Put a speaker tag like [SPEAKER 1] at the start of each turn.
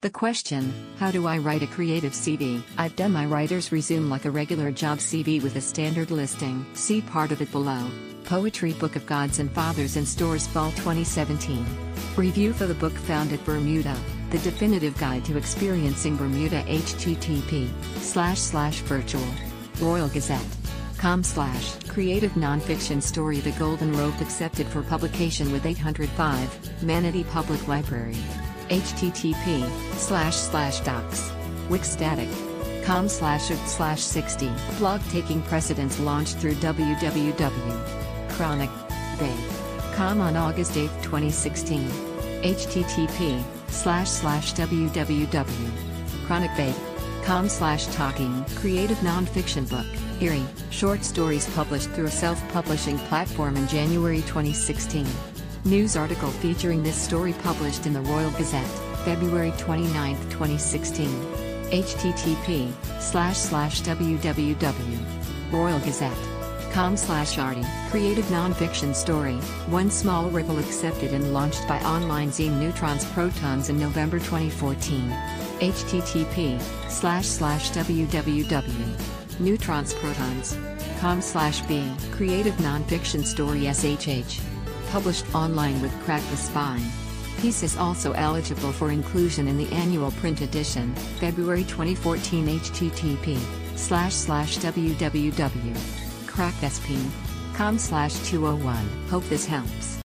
[SPEAKER 1] The question, how do I write a creative CV? I've done my writer's resume like a regular job CV with a standard listing. See part of it below. Poetry Book of Gods and Fathers in stores fall 2017. Review for the book found at Bermuda, the definitive guide to experiencing Bermuda. http://virtual. Royal Gazette. .com/creative nonfiction story The Golden Rope accepted for publication with 805, Manatee Public Library. http://docs. wixstatic.com/60. Blog taking precedence launched through www.chronicbabe.com on August 8, 2016. http://www.chronicbabe.com/talking. Creative nonfiction book. Erie, short stories published through a self-publishing platform in January 2016. News article featuring this story published in the Royal Gazette, February 29, 2016. http://www.royalgazette.com/arty. Creative nonfiction story, One Small Ripple accepted and launched by online zine Neutrons Protons in November 2014. http://www.neutronsprotons.com/b. Creative nonfiction story SHH. Published online with Crack the Spine. Piece is also eligible for inclusion in the annual print edition, February 2014. http://www.cracksp.com/201. Hope this helps.